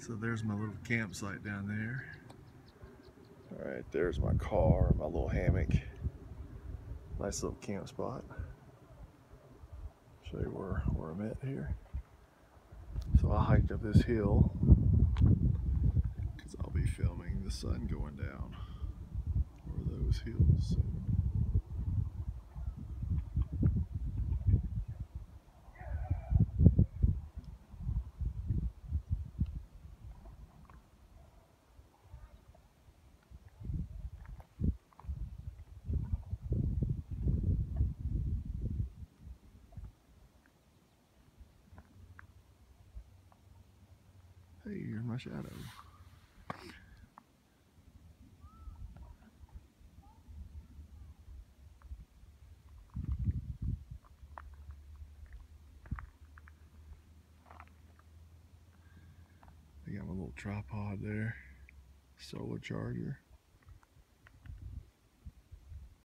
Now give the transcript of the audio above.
So there's my little campsite down there. All right, there's my car, my little hammock. Nice little camp spot. Show you where I'm at here. So I hiked up this hill because I'll be filming the sun going down over those hills. So. Hey, here's my shadow. I got my little tripod there, solar charger.